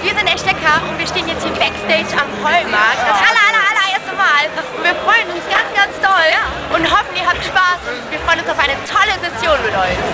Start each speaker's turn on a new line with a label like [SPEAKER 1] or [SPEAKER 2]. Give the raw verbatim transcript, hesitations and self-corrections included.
[SPEAKER 1] Wir sind echt lecker und wir stehen jetzt hier Backstage am Heumarkt. Das aller, aller, allererste Mal. Und wir freuen uns ganz, ganz doll und hoffen, ihr habt Spaß und wir freuen uns auf eine tolle Session mit euch.